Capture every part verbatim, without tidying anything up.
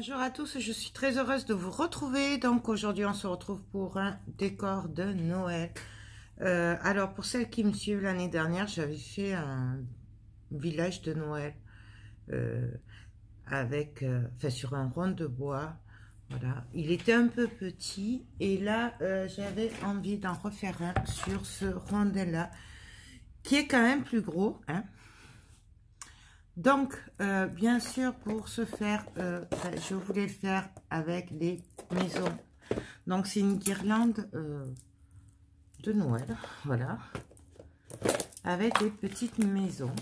Bonjour à tous, je suis très heureuse de vous retrouver. Donc aujourd'hui on se retrouve pour un décor de Noël. Euh, alors pour celles qui me suivent, l'année dernière j'avais fait un village de Noël euh, avec, euh, enfin sur un rond de bois. Voilà, il était un peu petit et là euh, j'avais envie d'en refaire un sur ce rondel là qui est quand même plus gros, hein. Donc, euh, bien sûr, pour ce faire, euh, je voulais le faire avec les maisons. Donc, c'est une guirlande euh, de Noël, voilà, avec des petites maisons.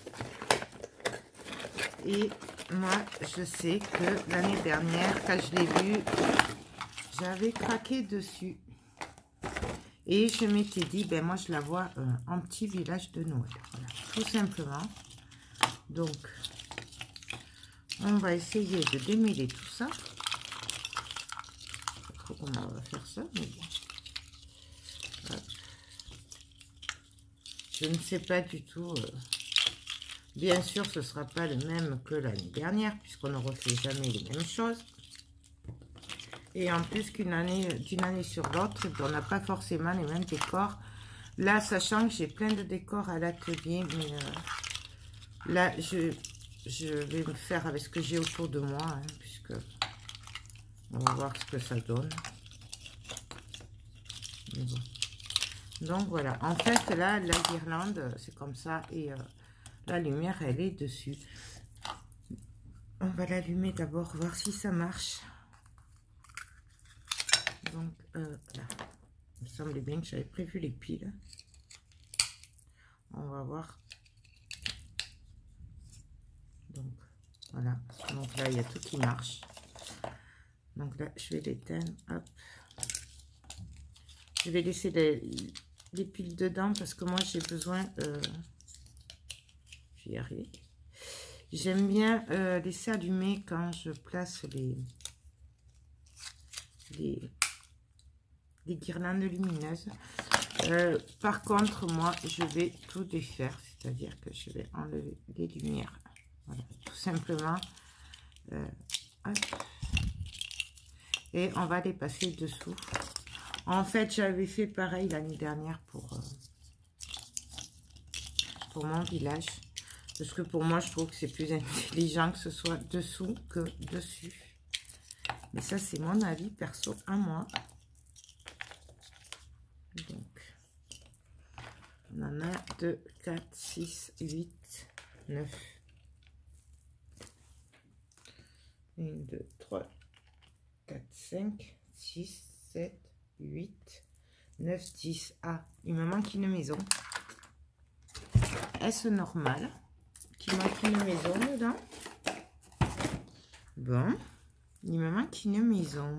Et moi, je sais que l'année dernière, quand je l'ai vu, j'avais craqué dessus. Et je m'étais dit, ben moi, je la vois euh, en petit village de Noël, voilà, tout simplement. Donc, on va essayer de démêler tout ça. Je sais pas trop comment on va faire ça, mais bon. Je ne sais pas du tout. Euh, bien sûr, ce ne sera pas le même que l'année dernière, puisqu'on ne refait jamais les mêmes choses. Et en plus qu'une année, d'une année sur l'autre, on n'a pas forcément les mêmes décors. Là, sachant que j'ai plein de décors à l'atelier, mais euh, là, je... Je vais me faire avec ce que j'ai autour de moi, hein, puisque on va voir ce que ça donne. Bon. Donc voilà, en fait là, la guirlande, c'est comme ça, et euh, la lumière, elle est dessus. On va l'allumer d'abord, voir si ça marche. Donc euh, là, il me semblait bien que j'avais prévu les piles. On va voir. Donc voilà, donc là il y a tout qui marche. Donc là je vais l'éteindre, hop. Je vais laisser les, les piles dedans parce que moi j'ai besoin, euh, je vais y arriver. J'aime bien euh, laisser allumer quand je place les, les, les guirlandes lumineuses. Euh, par contre moi je vais tout défaire, c'est-à-dire que je vais enlever les lumières. Voilà, tout simplement. Euh, hop. Et on va les passer dessous. En fait, j'avais fait pareil l'année dernière pour, euh, pour mon village. Parce que pour moi, je trouve que c'est plus intelligent que ce soit dessous que dessus. Mais ça, c'est mon avis perso à moi. Donc, on en a deux, quatre, six, huit, neuf. un, deux, trois, quatre, cinq, six, sept, huit, neuf, dix. Ah, il me manque une maison. Est-ce normal qu'il manque une maison dedans? Bon, il me manque une maison.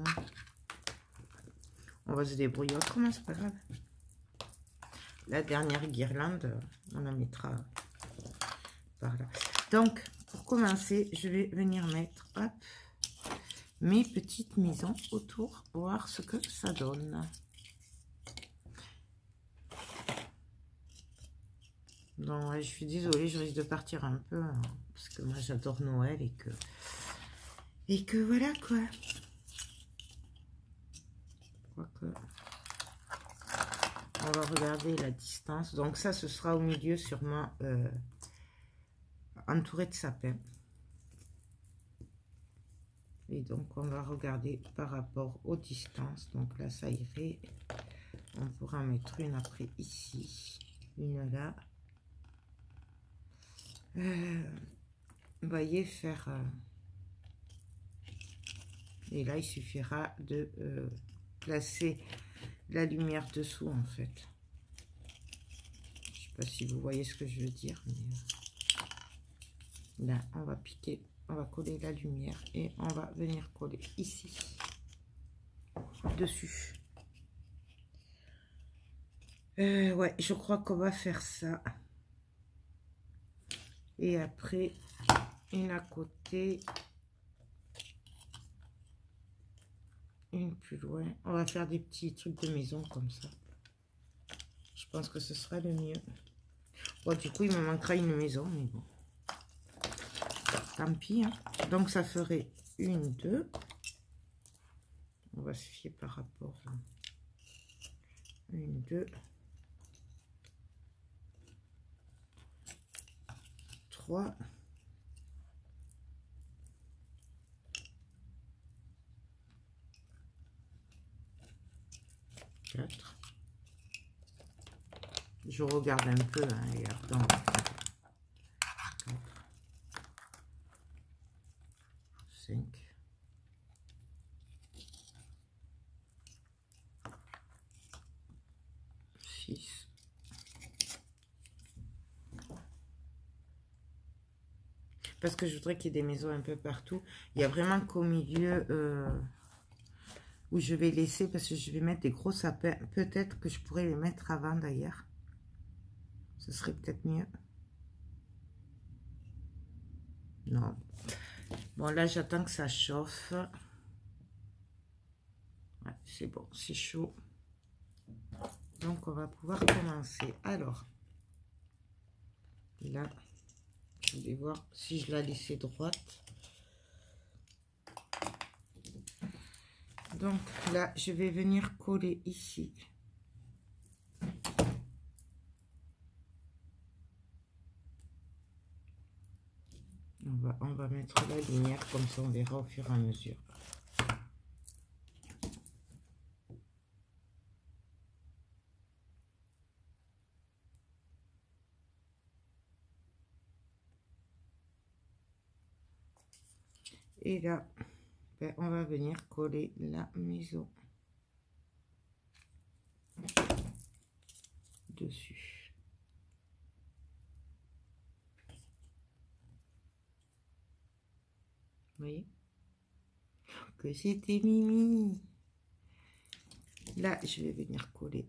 On va se débrouiller autrement, c'est pas grave. La dernière guirlande, on la mettra par là. Donc, pour commencer, je vais venir mettre, hop, mes petites maisons autour, voir ce que ça donne. Donc, ouais, je suis désolée, je risque de partir un peu, hein, parce que moi j'adore Noël et que et que voilà quoi. Quoique, on va regarder la distance. Donc ça, ce sera au milieu sûrement euh, entouré de sapins. Et donc, on va regarder par rapport aux distances. Donc là, ça irait. On pourra en mettre une après ici. Une là. Euh, vous voyez, faire... Euh, et là, il suffira de euh, placer la lumière dessous, en fait. Je ne sais pas si vous voyez ce que je veux dire. Mais là, on va piquer... On va coller la lumière et on va venir coller ici, dessus. Euh, ouais, je crois qu'on va faire ça. Et après, une à côté, une plus loin. On va faire des petits trucs de maison comme ça. Je pense que ce sera le mieux. Bon, du coup, il me manquera une maison, mais bon. Tant pis, hein. Donc ça ferait une, deux. On va se fier par rapport à une, deux, trois, quatre. Je regarde un peu, hein, et attends. quatre, cinq, six, parce que je voudrais qu'il y ait des maisons un peu partout. Il y a vraiment qu'au milieu euh, où je vais laisser, parce que je vais mettre des gros sapins. Peut-être que je pourrais les mettre avant d'ailleurs. Ce serait peut-être mieux. Non. Bon, là, j'attends que ça chauffe. Ouais, c'est bon, c'est chaud. Donc, on va pouvoir commencer. Alors, là, je vais voir si je la laissais droite. Donc, là, je vais venir coller ici. On va, on va mettre la lumière, comme ça on verra au fur et à mesure. Et là, ben, on va venir coller la maison dessus. Vous voyez que c'était mimi. Là, je vais venir coller.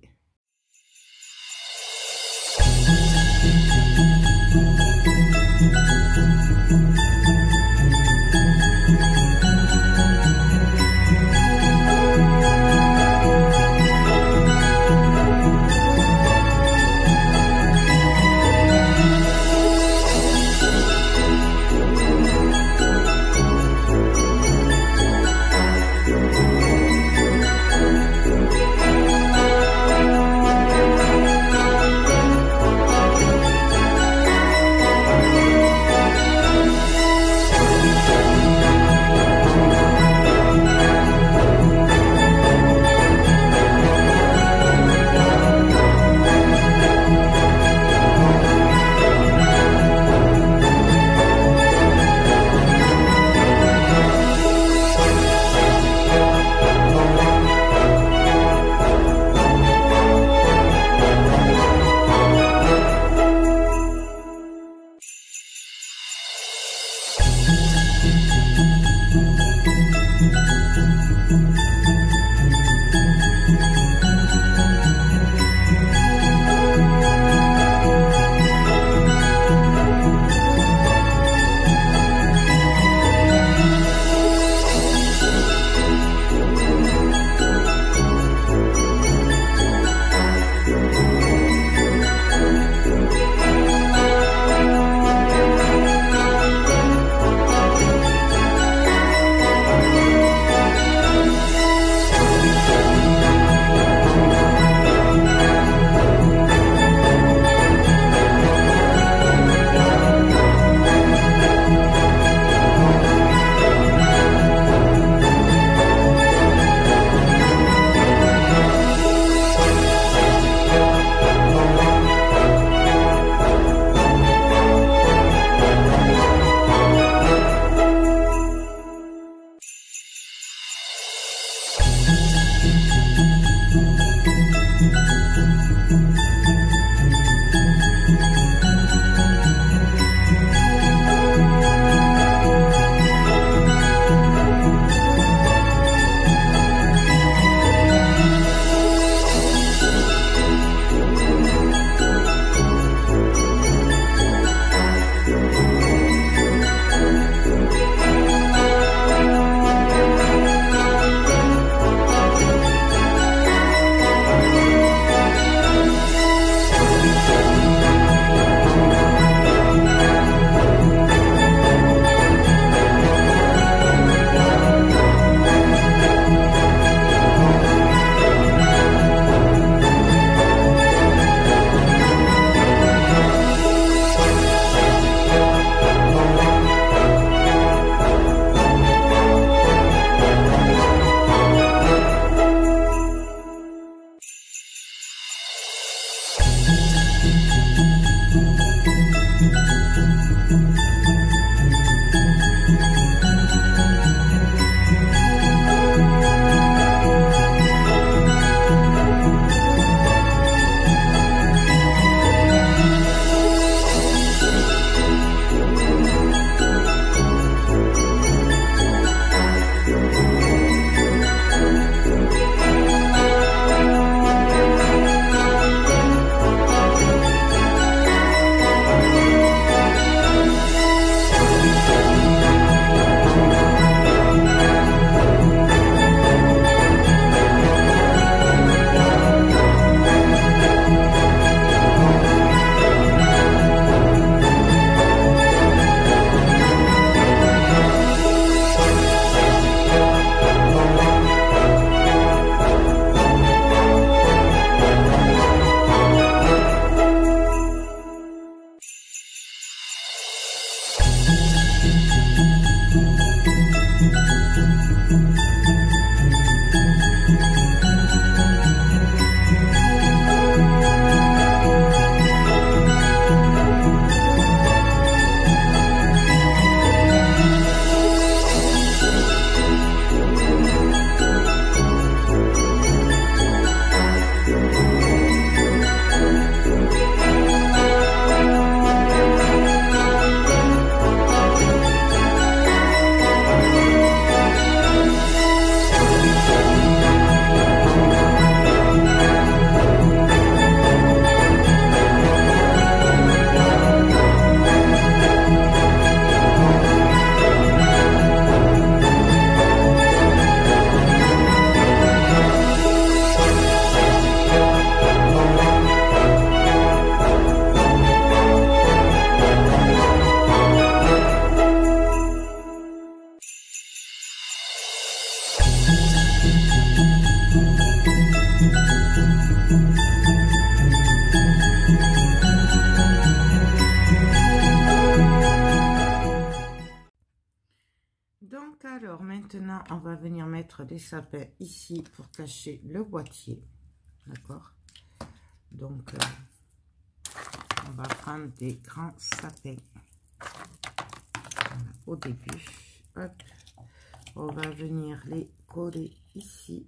maintenant, on va venir mettre des sapins ici pour cacher le boîtier. D'accord? Donc, euh, on va prendre des grands sapins. Voilà, au début. Hop. On va venir les coller ici.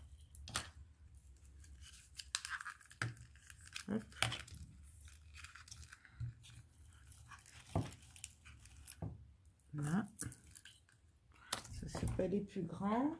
Hop. Voilà. Ça, c'est pas les plus grands.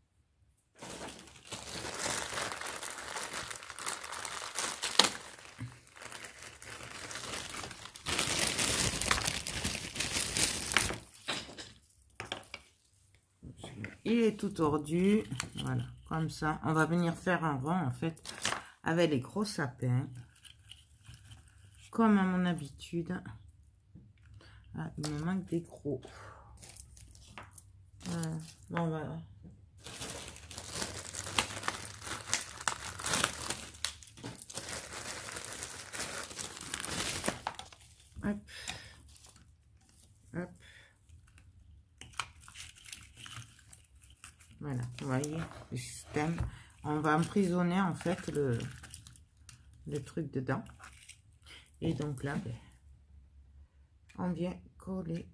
Il est tout tordu. Voilà, comme ça. On va venir faire un rond, en fait, avec les gros sapins. Comme à mon habitude. Ah, il me manque des gros. Euh, bon, voilà. Hop. Hop. Voilà, vous voyez le système. On va emprisonner en fait le, le truc dedans. Et donc là, ben, on vient coller.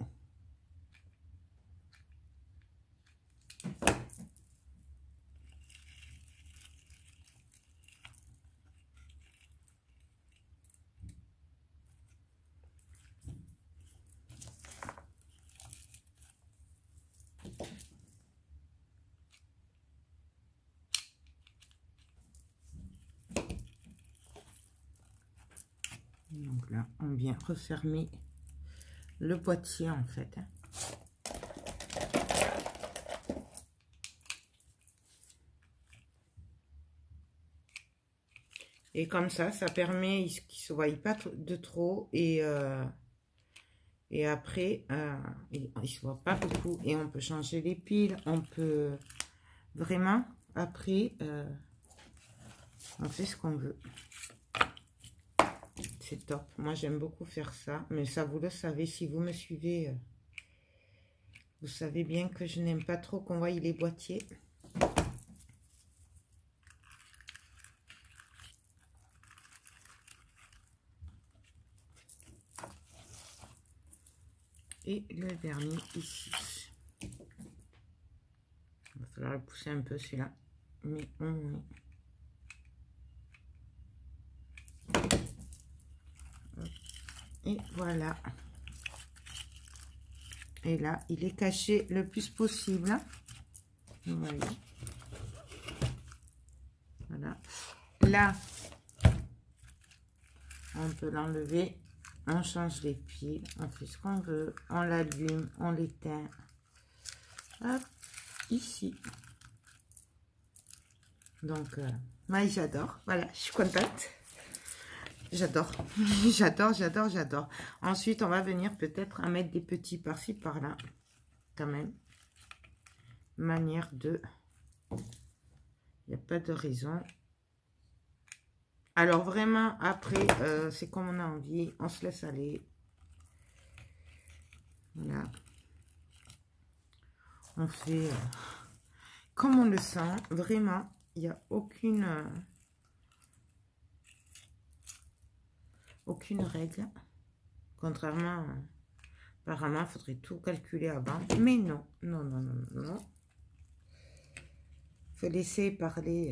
Donc là, on vient refermer le boîtier en fait. Et comme ça, ça permet qu'il ne se voie pas de trop et, euh, et après, euh, il ne se voit pas beaucoup et on peut changer les piles, on peut vraiment, après, euh, on fait ce qu'on veut. C'est top. Moi, j'aime beaucoup faire ça. Mais ça, vous le savez, si vous me suivez, euh, vous savez bien que je n'aime pas trop qu'on voie les boîtiers. Et le dernier ici. Il va falloir le pousser un peu, celui-là. Mais on... Et voilà. Et là, il est caché le plus possible. Vous voyez. Voilà. Là, on peut l'enlever. On change les piles. On fait ce qu'on veut. On l'allume. On l'éteint. Hop. Ici. Donc, euh, moi, j'adore. Voilà, je suis contente. J'adore, j'adore, j'adore, j'adore. Ensuite, on va venir peut-être à mettre des petits par-ci, par-là. Quand même. Manière de... Il n'y a pas de raison. Alors, vraiment, après, euh, c'est comme on a envie. On se laisse aller. Voilà. On fait euh, comme on le sent. Vraiment, il n'y a aucune... Euh, aucune règle, contrairement, euh, apparemment, il faudrait tout calculer avant, mais non, non, non, non, non, il faut laisser parler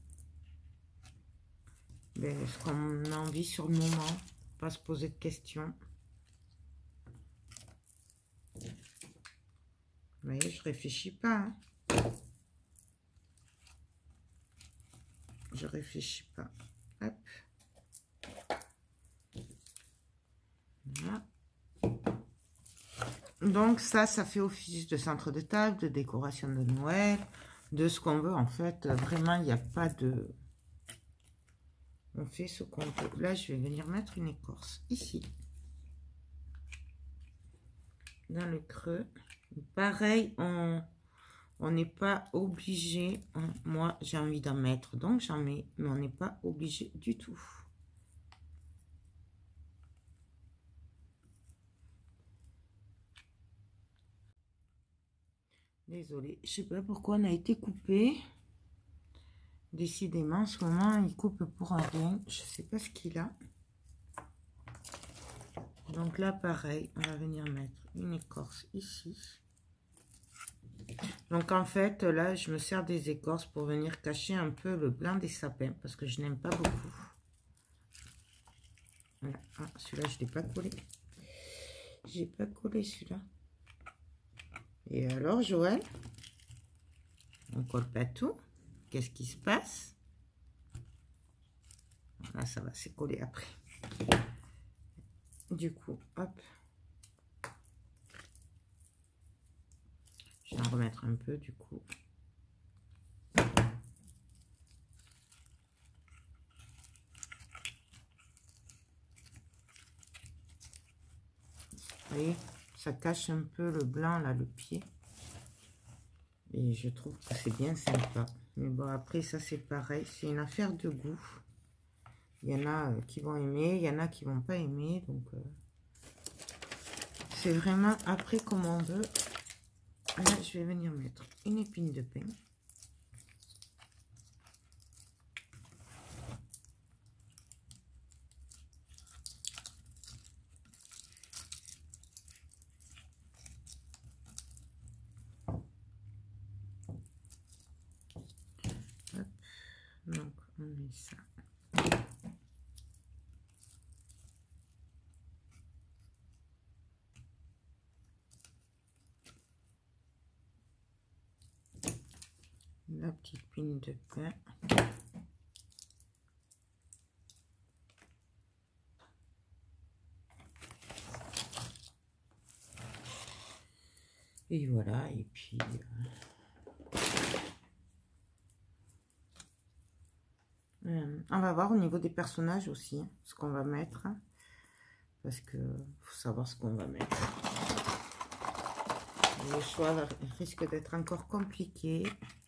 euh, ben, ce qu'on a envie sur le moment, pas se poser de questions. Vous voyez, je réfléchis pas, hein. Je réfléchis pas, hop. Voilà. Donc ça, ça fait office de centre de table, de décoration de Noël, de ce qu'on veut en fait. Vraiment, il n'y a pas de... On fait ce qu'on veut. Là, je vais venir mettre une écorce ici. Dans le creux. Pareil, on on n'est pas obligé. Hein, moi, j'ai envie d'en mettre, donc j'en mets. Mais on n'est pas obligé du tout. Désolée, je sais pas pourquoi on a été coupé. Décidément, en ce moment, il coupe pour un rien. Je sais pas ce qu'il a. Donc là, pareil, on va venir mettre une écorce ici. Donc en fait, là, je me sers des écorces pour venir cacher un peu le blanc des sapins parce que je n'aime pas beaucoup. Voilà. Ah, celui-là, je ne l'ai pas collé. J'ai pas collé celui-là. Et alors, Joël, on colle pas tout. Qu'est-ce qui se passe? Là, ça va, c'est collé après. Du coup, hop. Je vais en remettre un peu, du coup. Vous voyez, ça cache un peu le blanc, là, le pied. Et je trouve que c'est bien sympa. Mais bon, après, ça, c'est pareil. C'est une affaire de goût. Il y en a euh, qui vont aimer, il y en a qui vont pas aimer. Donc, euh, c'est vraiment après comme on veut. Là, je vais venir mettre une épine de pin. Hop. Donc, on met ça. La petite pine de pain. Et voilà, et puis euh, on va voir au niveau des personnages aussi hein, ce qu'on va mettre, hein, parce que faut savoir ce qu'on va mettre. Le choix risque d'être encore compliqué.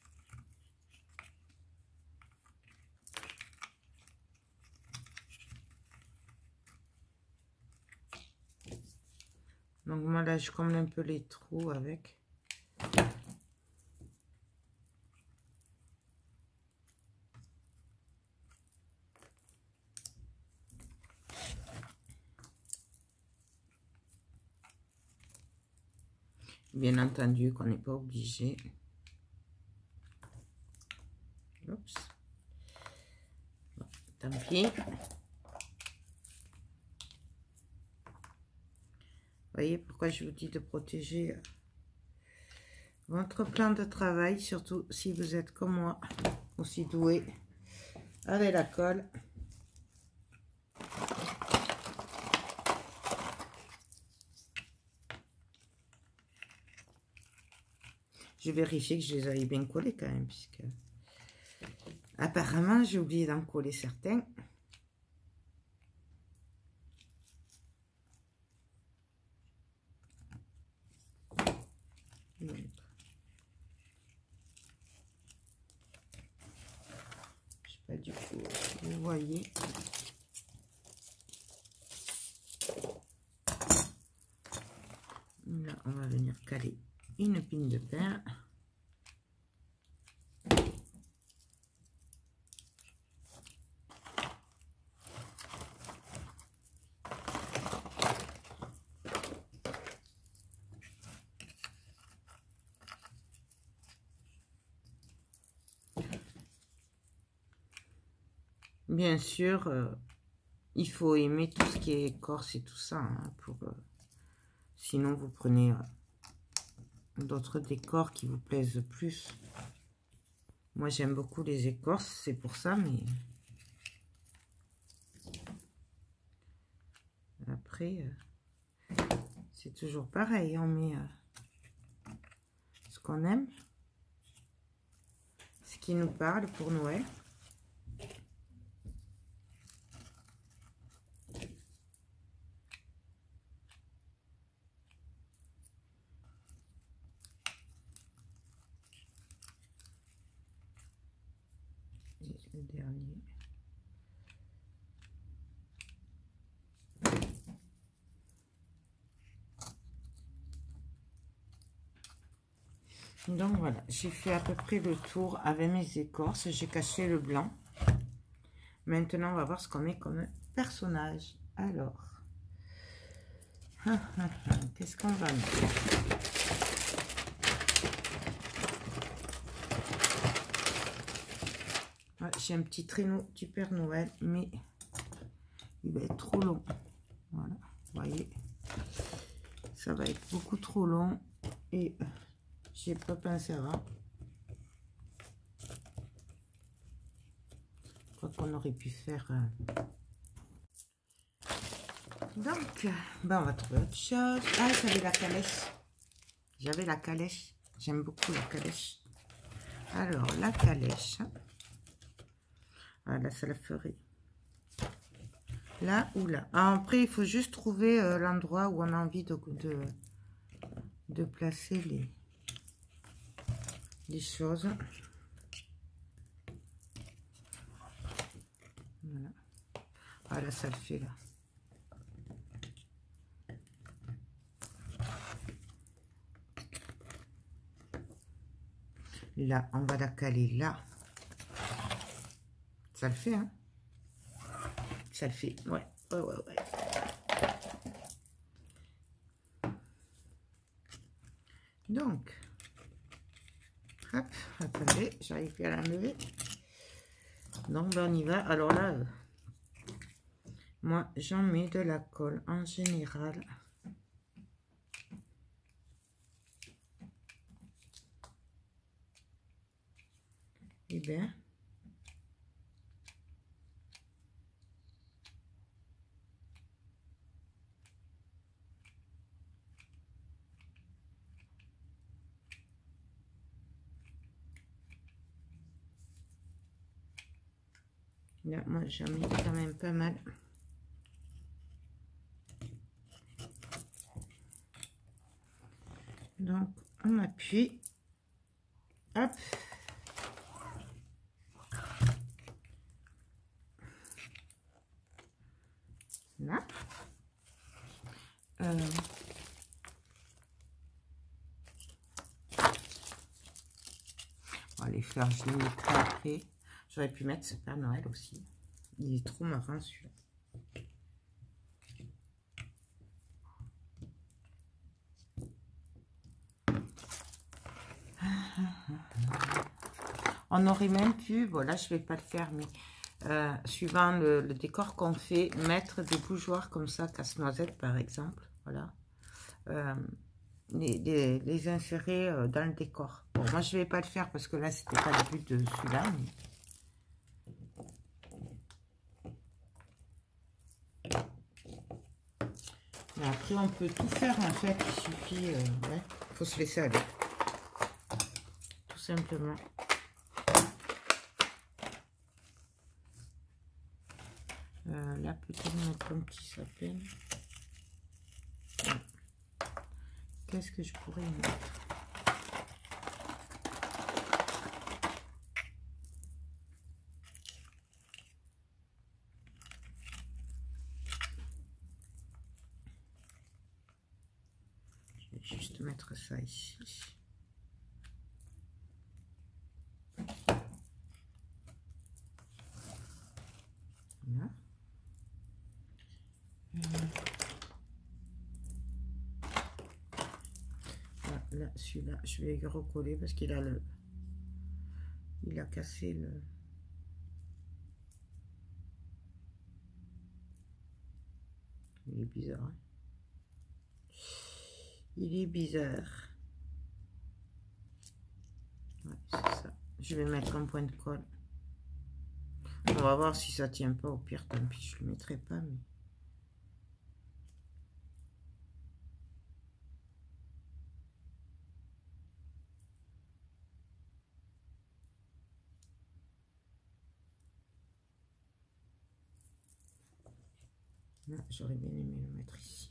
Donc moi là je comble un peu les trous avec. Bien entendu qu'on n'est pas obligé. Oups. Bon, tant pis. Voyez pourquoi je vous dis de protéger votre plan de travail, surtout si vous êtes comme moi, aussi doué avec la colle. Je vérifie que je les avais bien collés quand même, puisque apparemment j'ai oublié d'en coller certains. Donc, je sais pas du coup, vous voyez. Là, on va venir caler une pine de pain. Bien sûr, euh, il faut aimer tout ce qui est écorce et tout ça, hein, pour, euh, sinon vous prenez euh, d'autres décors qui vous plaisent plus. Moi j'aime beaucoup les écorces, c'est pour ça, mais après euh, c'est toujours pareil, on met euh, ce qu'on aime, ce qui nous parle pour Noël. Le dernier. Donc voilà, j'ai fait à peu près le tour avec mes écorces. J'ai caché le blanc. Maintenant, on va voir ce qu'on met comme personnage. Alors, qu'est-ce qu'on va mettre? Ouais, j'ai un petit traîneau du Père Noël, mais il va être trop long. Voilà, vous voyez, ça va être beaucoup trop long et j'ai pas pensé avant. Quoi qu'on aurait pu faire. Euh... Donc, ben on va trouver autre chose. Ah, j'avais la calèche. J'avais la calèche. J'aime beaucoup la calèche. Alors, la calèche. Voilà, ça la ferait. Là ou là. Ah, après, il faut juste trouver euh, l'endroit où on a envie de, de, de placer les, les choses. Voilà. Voilà, ça le fait là. Là, on va la caler là. Ça le fait, hein? Ça le fait, ouais. Ouais, ouais, ouais. Donc, hop, attendez, j'arrive plus à l'enlever. Donc, ben, on y va. Alors là, euh, moi, j'en mets de la colle en général. Et bien, là, moi, j'en mets quand même pas mal. Donc, on appuie. Hop. Là. Euh, bon, les fleurs, je les mettrai après. J'aurais pu mettre ce Père Noël aussi. Il est trop marrant celui-là. On aurait même pu, voilà, je vais pas le faire, mais euh, suivant le, le décor qu'on fait, mettre des bougeoirs comme ça, casse-noisette par exemple, voilà. Euh, les, les, les insérer euh, dans le décor. Bon, moi je vais pas le faire parce que là c'était pas le but de celui-là. Mais... Et après on peut tout faire en fait, il suffit, euh, ouais, faut se laisser aller. Tout simplement. Euh, là peut-être mettre un petit sapin. Qu'est-ce que je pourrais mettre? Je vais juste mettre ça ici. Voilà. Là, celui-là, je vais recoller parce qu'il a le, il a cassé le. Il est bizarre. Hein, il est bizarre. Ouais, c'est ça. Je vais mettre un point de colle. On va voir si ça tient pas. Au pire, tant pis, je le mettrai pas. Mais... j'aurais bien aimé le mettre ici.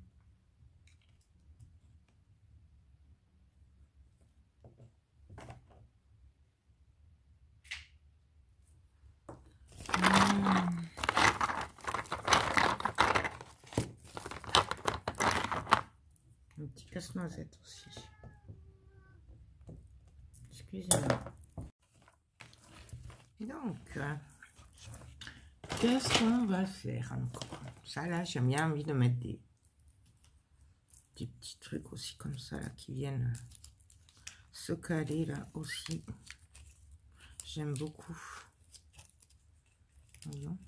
Hum. Un petit casse-noisette aussi. excusez-moi. Donc, euh, qu'est-ce qu'on va faire encore? Ça, là, j'ai bien envie de mettre des, des petits trucs aussi comme ça, là, qui viennent se caler, là, aussi. J'aime beaucoup. Voyons.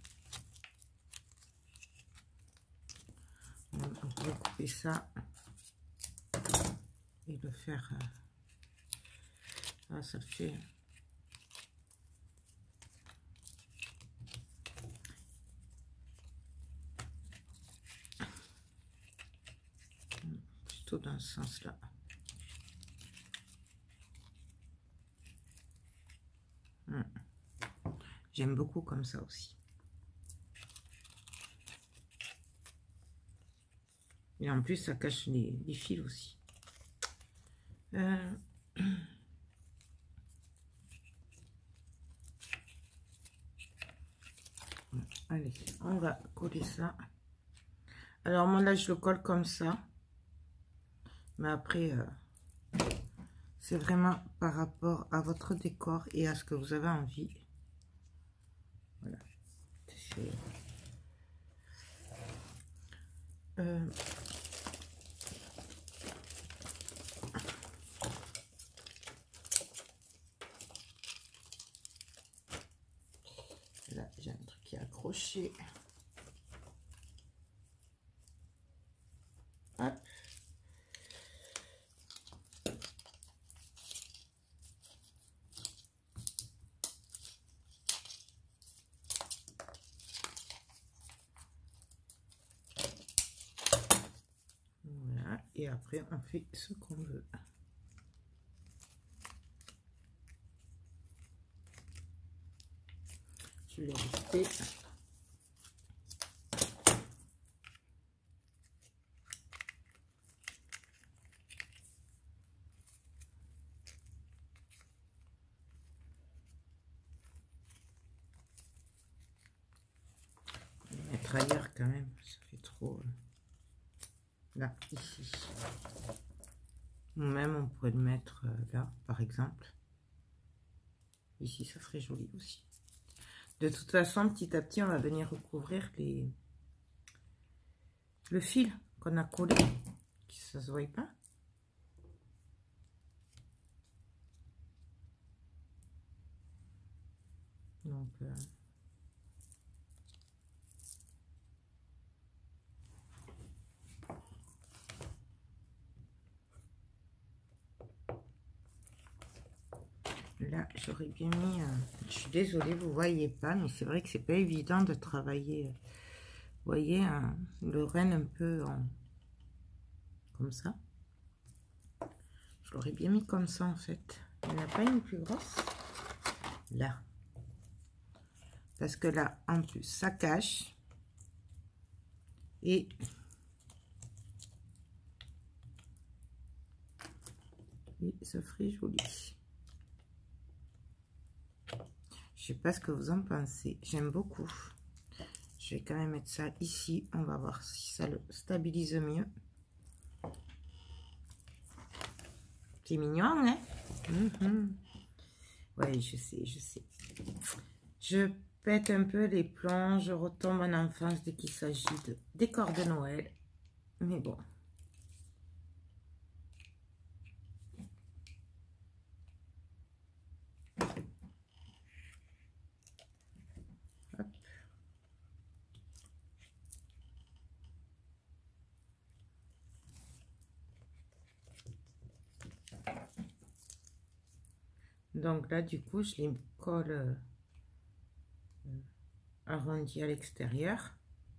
On peut couper ça et le faire. Ah, ça fait. Plutôt dans ce sens-là. Hmm. J'aime beaucoup comme ça aussi. Et en plus, ça cache les, les fils aussi. Euh... Allez, on va coller ça. Alors, moi, là, je le colle comme ça. Mais après, euh, c'est vraiment par rapport à votre décor et à ce que vous avez envie. Voilà. Euh, là, j'ai un truc qui est accroché. Hop. Voilà. Et après, on fait ce qu'on veut. Je l'ai resté. Mettre ailleurs quand même, ça fait trop. Là, ici. Ou même on pourrait le mettre là, par exemple. Ici, ça ferait joli aussi. De toute façon, petit à petit, on va venir recouvrir les le fil qu'on a collé, que ça se voit pas. Donc, euh... là, j'aurais bien mis... Euh... Je suis désolée, vous voyez pas, mais c'est vrai que c'est pas évident de travailler... Euh... Vous voyez, hein, le renne un peu en... comme ça. Je l'aurais bien mis comme ça, en fait. Il n'y en a pas une plus grosse? Là. Parce que là, en plus, ça cache. Et... et ça ferait joli. Je sais pas ce que vous en pensez. J'aime beaucoup. Je vais quand même mettre ça ici. On va voir si ça le stabilise mieux. C'est mignon, hein? Mm-hmm. Oui, je sais, je sais. Je pète un peu les plombs. Je retombe en enfance dès qu'il s'agit de décor de Noël. Mais bon. Hop. Donc là, du coup, je les colle euh, arrondi à l'extérieur.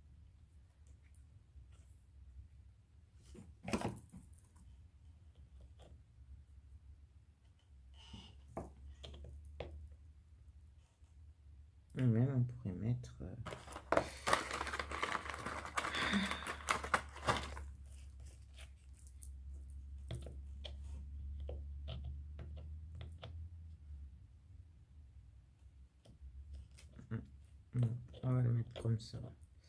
Et même, on pourrait mettre... Euh, on va le mettre comme ça.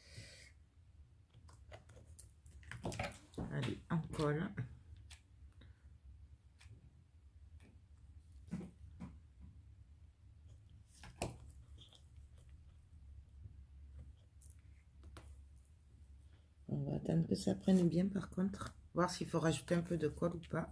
Allez, on colle. va attendre que ça prenne bien par contre. Voir s'il faut rajouter un peu de colle ou pas.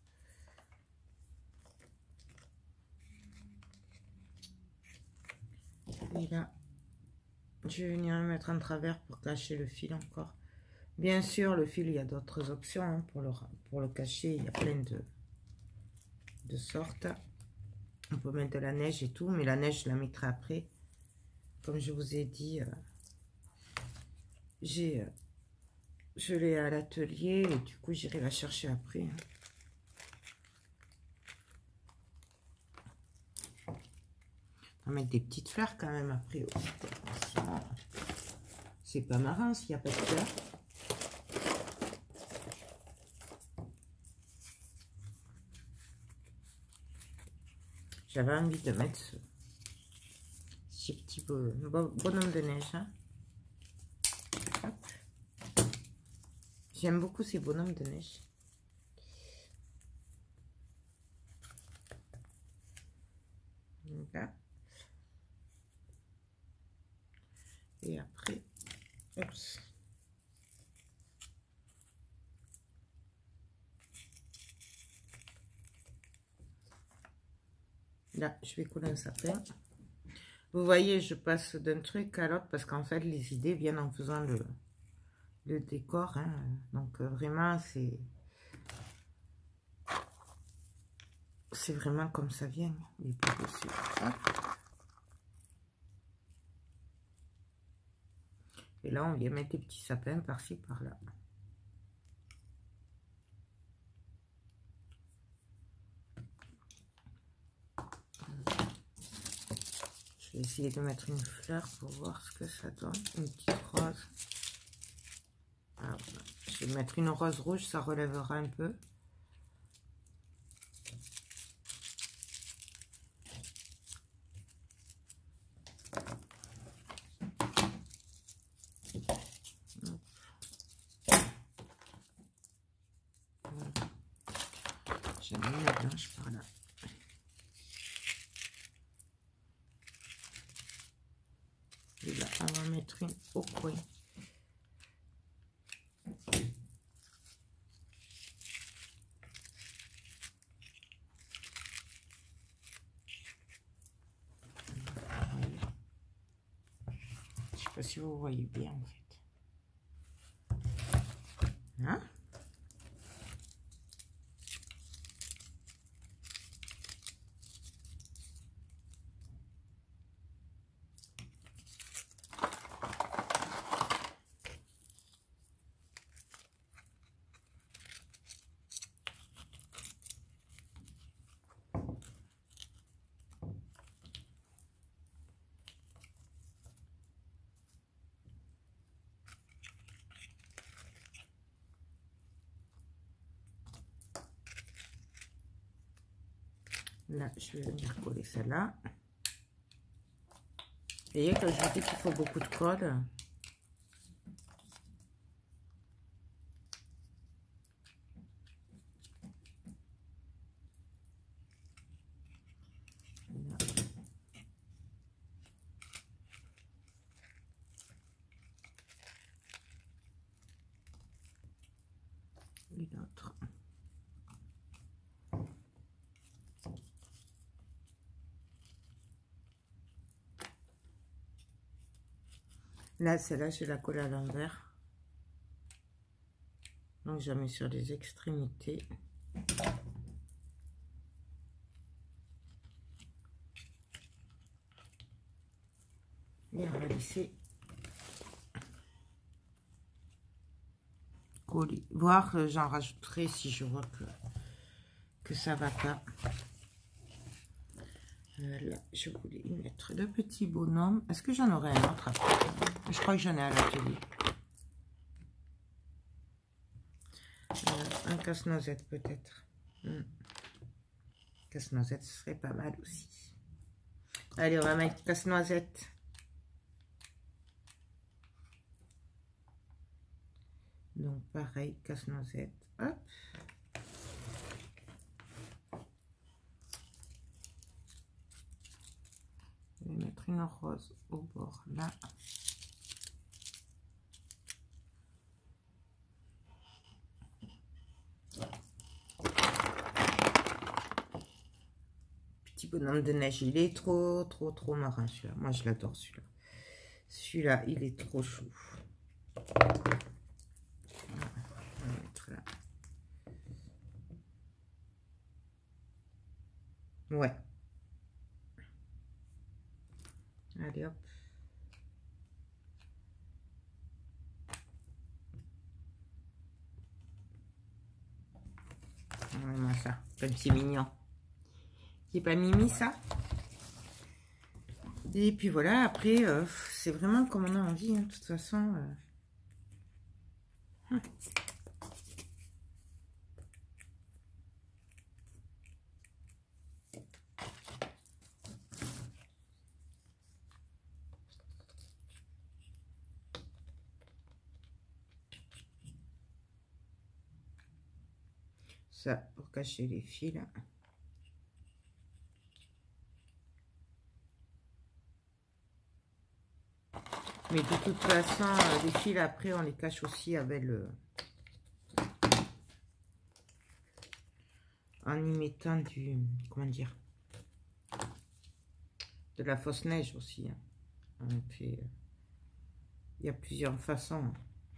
Et là, je vais venir le mettre en travers pour cacher le fil encore. Bien sûr, le fil, il y a d'autres options hein, pour, le, pour le cacher. Il y a plein de, de sortes. On peut mettre de la neige et tout, mais la neige, je la mettrai après. Comme je vous ai dit, euh, j'ai, euh, je l'ai à l'atelier et du coup, j'irai la chercher après. Hein. On va mettre des petites fleurs quand même après aussi. C'est pas marrant s'il n'y a pas de fleurs. J'avais envie de mettre ce, ce petit bon, bonhomme de neige. Hein. J'aime beaucoup ces bonhommes de neige. Là. Et après, oups. Là, je vais coller un sapin. Vous voyez, je passe d'un truc à l'autre parce qu'en fait, les idées viennent en faisant le, le décor. Hein. Donc, euh, vraiment, c'est... C'est vraiment comme ça vient. Il est pas possible. Hop. Et là, on vient mettre des petits sapins par-ci, par-là. Je vais essayer de mettre une fleur pour voir ce que ça donne. Une petite rose. Ah, je vais mettre une rose rouge, ça relèvera un peu. J'ai mis la blanche par là. Et là, on va mettre une au coin. Je sais pas si vous voyez bien en fait. Hein? Là, je vais venir coller celle-là. Vous voyez que je vous dis qu'il faut beaucoup de colle. Et l'autre. Là, celle-là, je la colle à l'envers. Donc, je la mets sur les extrémités. Et on va laisser coller. Voir, euh, j'en rajouterai si je vois que, que ça va pas. Euh, là, je voulais y mettre le petit bonhomme. Est-ce que j'en aurai un autre après? Je crois que j'en ai à l'atelier. Euh, un casse-noisette peut-être. Hmm. Casse-noisette, ce serait pas mal aussi. Allez, on va mettre casse-noisette. Donc pareil, casse-noisette. Hop. Je vais mettre une rose au bord là. petit bonhomme de neige. Il est trop, trop, trop marin, celui-là. Moi, je l'adore, celui-là. Celui-là, il est trop chou. Voilà, on va mettre là. Ouais. Allez, hop. Vraiment ça, comme c'est mignon. C'est pas Mimi, ça? Et puis voilà, après, euh, c'est vraiment comme on a envie, hein, de toute façon. Euh... Hum. Ça, pour cacher les fils. Mais de toute façon, euh, les fils, après, on les cache aussi avec le... en y mettant du... comment dire? De la fausse neige aussi. Hein. On fait... il y a plusieurs façons.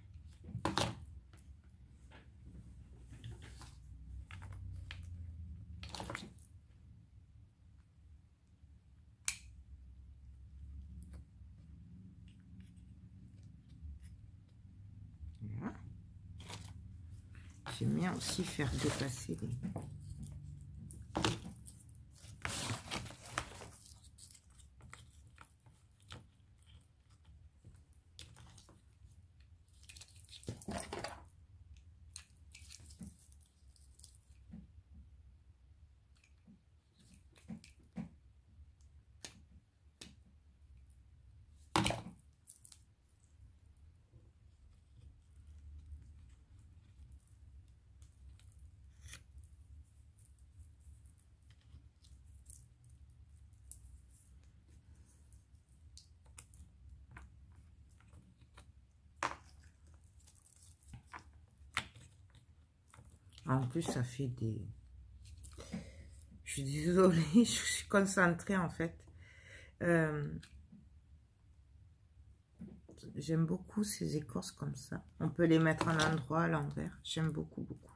Voilà. J'aime bien aussi faire dépasser les... En plus, ça fait des... Je suis désolée, je suis concentrée en fait. Euh... J'aime beaucoup ces écorces comme ça. On peut les mettre en endroit, à l'envers. J'aime beaucoup, beaucoup.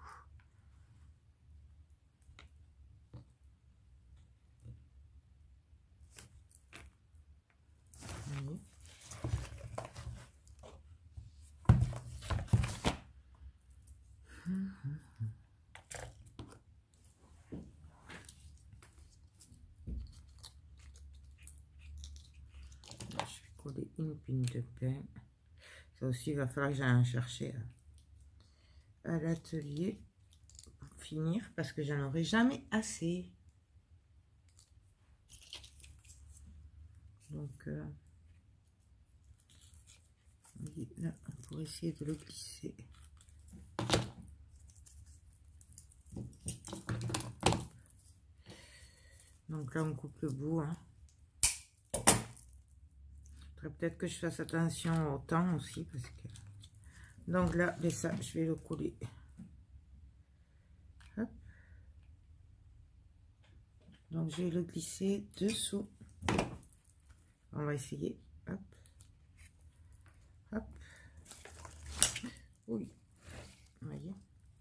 Voyez. Hum, hum. Coller une pine de pain. Ça aussi, il va falloir que j'aille en chercher à, à l'atelier pour finir parce que j'en aurai jamais assez. Donc, euh, là, pour essayer de le glisser. Donc là, on coupe le bout. Hein. Peut-être que je fasse attention au temps aussi parce que donc là ça je vais le coller. Hop. Donc je vais le glisser dessous. On va essayer. Hop. Hop. Oui, vous voyez.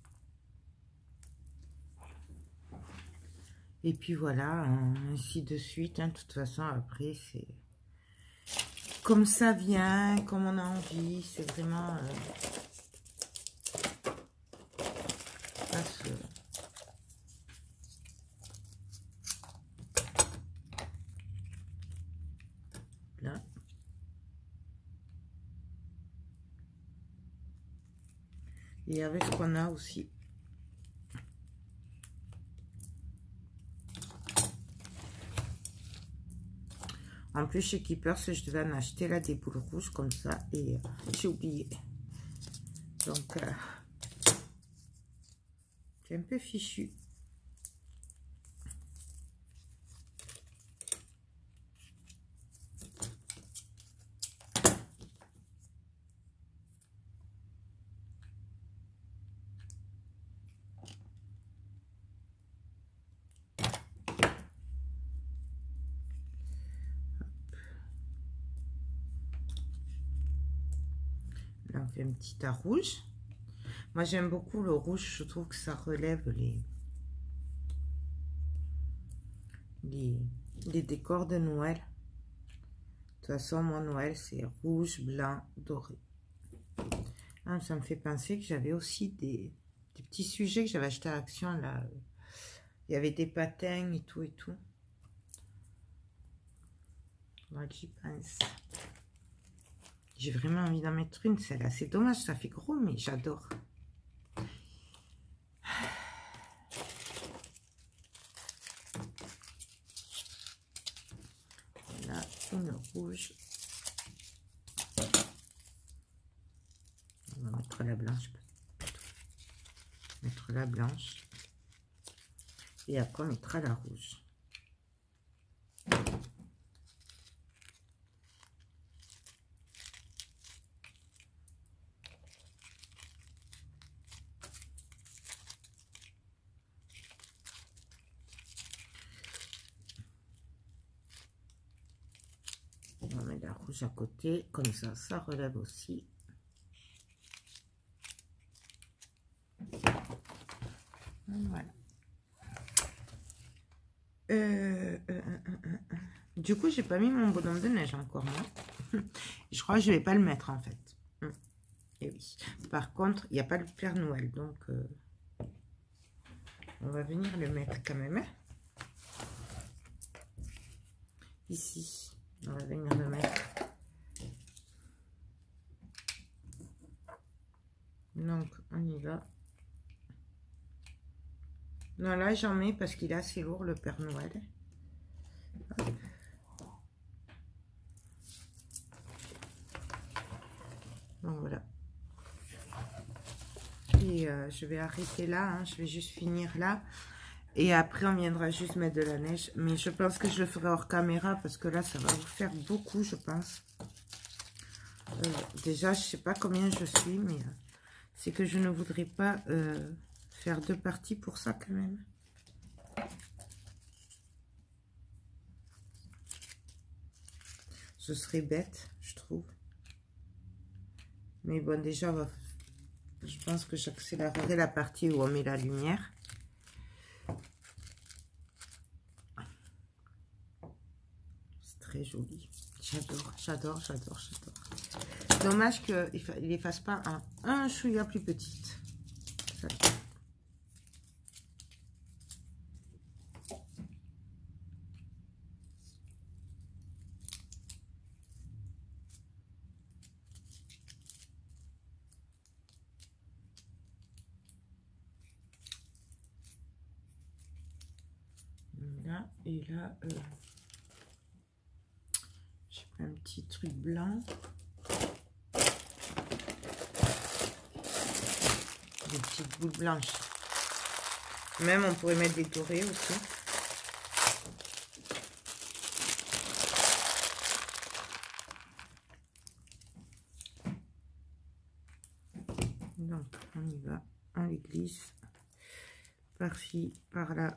Et puis voilà, ainsi de suite, hein. De toute façon après c'est comme ça vient, comme on a envie, c'est vraiment... Euh, passe, euh, là. Et avec ce qu'on a aussi. En plus, chez Keepers, je devais en acheter là des boules rouges comme ça et euh, j'ai oublié. Donc, euh, c'est un peu fichu. on fait un petit tas rouge. Moi, j'aime beaucoup le rouge. Je trouve que ça relève les, les, les décors de Noël. De toute façon, moi, Noël, c'est rouge, blanc, doré. Ah, ça me fait penser que j'avais aussi des, des petits sujets que j'avais acheté à Action, là. Il y avait des patins et tout et tout. Moi, j'y pense. J'ai vraiment envie d'en mettre une, celle-là. C'est dommage, ça fait gros, mais j'adore. Voilà, une rouge. On va mettre la blanche. Mettre la blanche. Et après, on mettra la rouge. On va mettre la rouge à côté, comme ça, ça relève aussi. Voilà. Euh, euh, euh, euh, euh. Du coup, j'ai pas mis mon bonhomme de neige encore, moi. Je crois que je vais pas le mettre, en fait. Et oui. Par contre, il n'y a pas le Père Noël, donc euh, on va venir le mettre quand même. Hein. Ici, on va venir le mettre. Donc, on y va. Non, là, j'en mets parce qu'il est assez lourd, le Père Noël. Hop. Donc, voilà. Et euh, je vais arrêter là. Hein. Je vais juste finir là. Et après, on viendra juste mettre de la neige. Mais je pense que je le ferai hors caméra parce que là, ça va vous faire beaucoup, je pense. Euh, déjà, je sais pas combien je suis, mais euh, c'est que je ne voudrais pas euh, faire deux parties pour ça quand même. Ce serait bête, je trouve. Mais bon, déjà, on va, je pense que j'accélérerai la partie où on met la lumière. C'est très joli. J'adore, j'adore, j'adore, j'adore. Dommage qu'il ne fasse pas un, un chouïa plus petite. Là, et là, euh, j'ai pris un petit truc blanc. Des petites boules blanches. Même, on pourrait mettre des dorés aussi. Donc, on y va. On les glisse. Par-ci, par-là.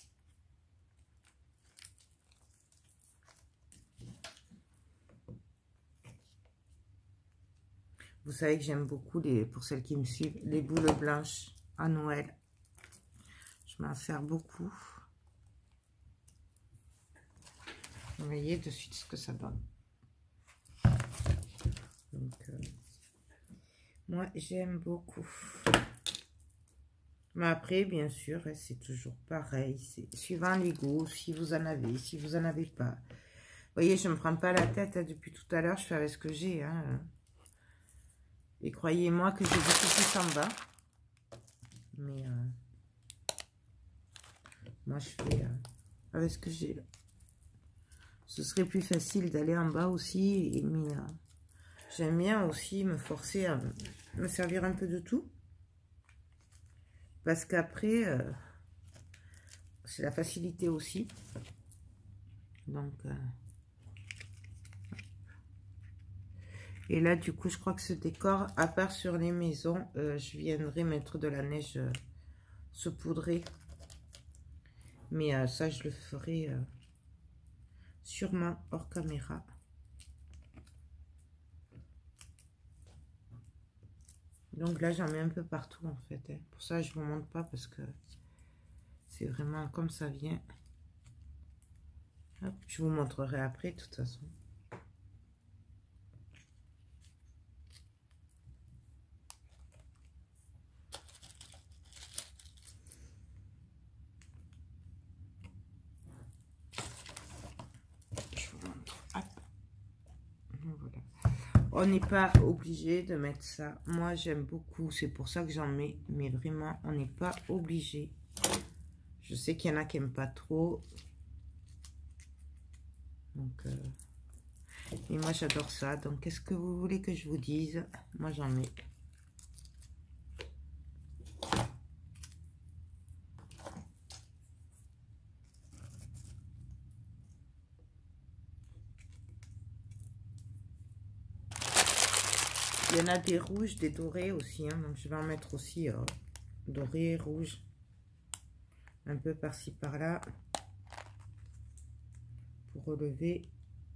Vous savez que j'aime beaucoup, les, pour celles qui me suivent, les boules blanches à Noël. Je m'en sers beaucoup. Vous voyez de suite ce que ça donne. Donc, euh, moi, j'aime beaucoup. Mais après, bien sûr, c'est toujours pareil. C'est suivant les goûts, si vous en avez, si vous en avez pas. Vous voyez, je ne me prends pas la tête. Hein, depuis tout à l'heure, je fais avec ce que j'ai. Hein. Et croyez-moi que j'ai beaucoup plus en bas. Mais euh, moi, je fais euh, avec ce que j'ai là. Ce serait plus facile d'aller en bas aussi. Et, mais euh, j'aime bien aussi me forcer à me servir un peu de tout. Parce qu'après, euh, c'est la facilité aussi. Donc... Euh, et là, du coup, je crois que ce décor, à part sur les maisons, euh, je viendrai mettre de la neige euh, saupoudrée. Mais euh, ça, je le ferai euh, sûrement hors caméra. Donc là, j'en mets un peu partout, en fait. Hein. Pour ça, je vous montre pas parce que c'est vraiment comme ça vient. Hop, je vous montrerai après, de toute façon. Je vous montre. Hop. Voilà. On n'est pas obligé de mettre ça. Moi, j'aime beaucoup. C'est pour ça que j'en mets. Mais vraiment, on n'est pas obligé. Je sais qu'il y en a qui n'aiment pas trop. Donc, euh... et moi, j'adore ça. Donc, qu'est-ce que vous voulez que je vous dise? Moi, j'en mets. Il y en a des rouges, des dorés aussi. Hein, donc, je vais en mettre aussi euh, doré, rouge. Un peu par-ci, par-là. Pour relever.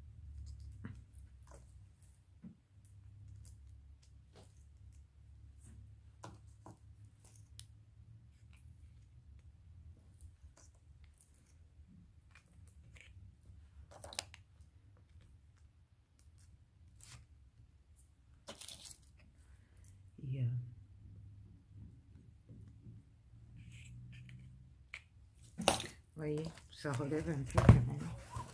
Et, euh, vous voyez, ça relève un peu quand même.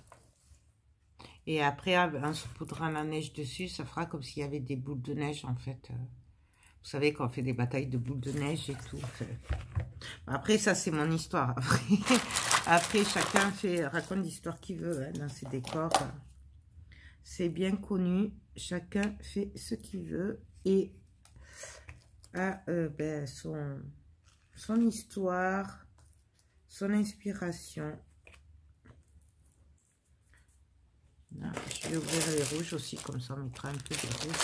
Et après, en saupoudrant la neige dessus, ça fera comme s'il y avait des boules de neige, en fait. Vous savez, quand on fait des batailles de boules de neige et tout. Après, ça, c'est mon histoire. Après, après chacun fait, raconte l'histoire qu'il veut hein, dans ses décors. C'est bien connu. Chacun fait ce qu'il veut et a euh, ben, son, son histoire, son inspiration. Là, je vais ouvrir les rouges aussi, comme ça on mettra un peu de rouge.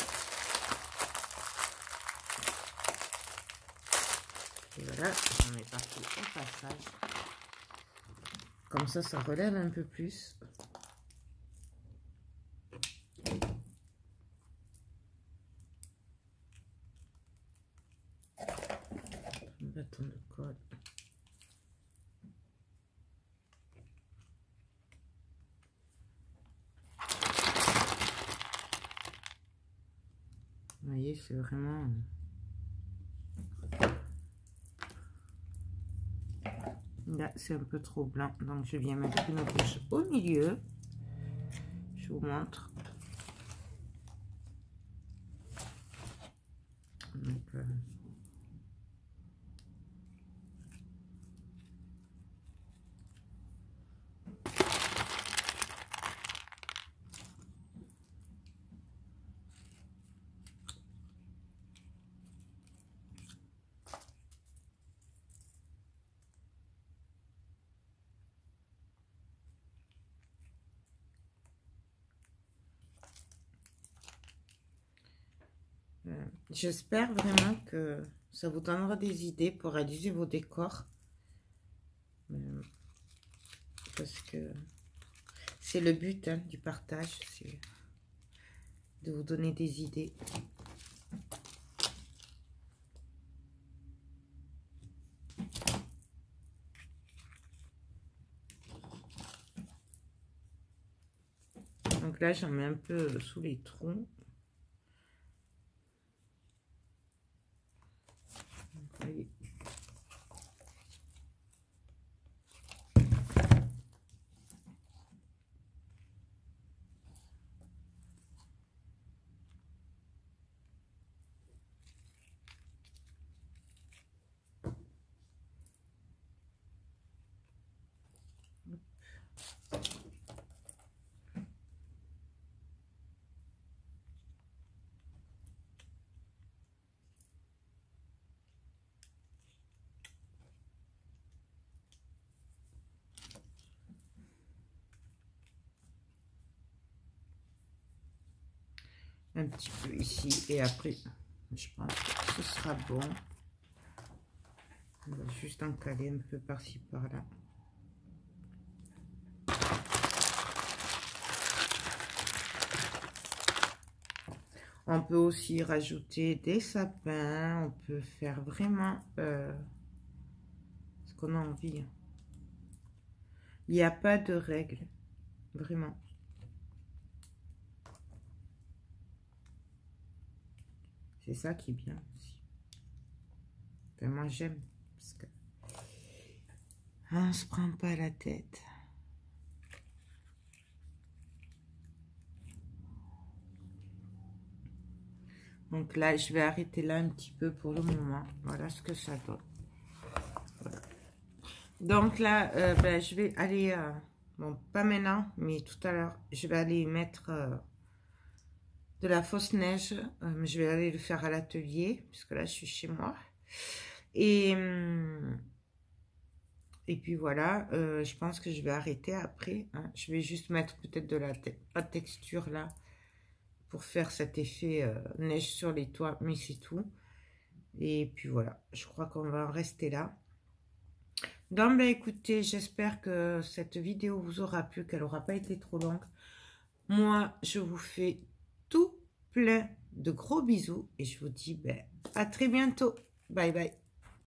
Et voilà, on est parti au passage. Comme ça, ça relève un peu plus. Un bâton de colle. Vous voyez, c'est vraiment... Là, c'est un peu trop blanc, donc je viens mettre une rouge au milieu. Je vous montre. Donc, euh... Euh, j'espère vraiment que ça vous donnera des idées pour réaliser vos décors. Euh, parce que c'est le but hein, du partage, c'est de vous donner des idées. Donc là, j'en mets un peu sous les troncs. Voyez. Un petit peu ici et après je pense que ce sera bon. On va juste en caler un peu par-ci par-là. On peut aussi rajouter des sapins. On peut faire vraiment euh, ce qu'on a envie. Il n'y a pas de règles. Vraiment. C'est ça qui est bien aussi. Enfin, moi, j'aime. Parce que on ne se prend pas la tête. Donc là, je vais arrêter là un petit peu pour le moment. Voilà ce que ça donne. Voilà. Donc là, euh, ben, je vais aller... Euh, bon, pas maintenant, mais tout à l'heure, je vais aller mettre euh, de la fausse neige. Euh, je vais aller le faire à l'atelier, puisque là, je suis chez moi. Et... Hum, Et puis voilà, euh, je pense que je vais arrêter après. Hein. Je vais juste mettre peut-être de la, te la texture là pour faire cet effet euh, neige sur les toits, mais c'est tout. Et puis voilà, je crois qu'on va en rester là. Donc, ben, écoutez, j'espère que cette vidéo vous aura plu, qu'elle n'aura pas été trop longue. Moi, je vous fais tout plein de gros bisous et je vous dis ben, à très bientôt. Bye bye.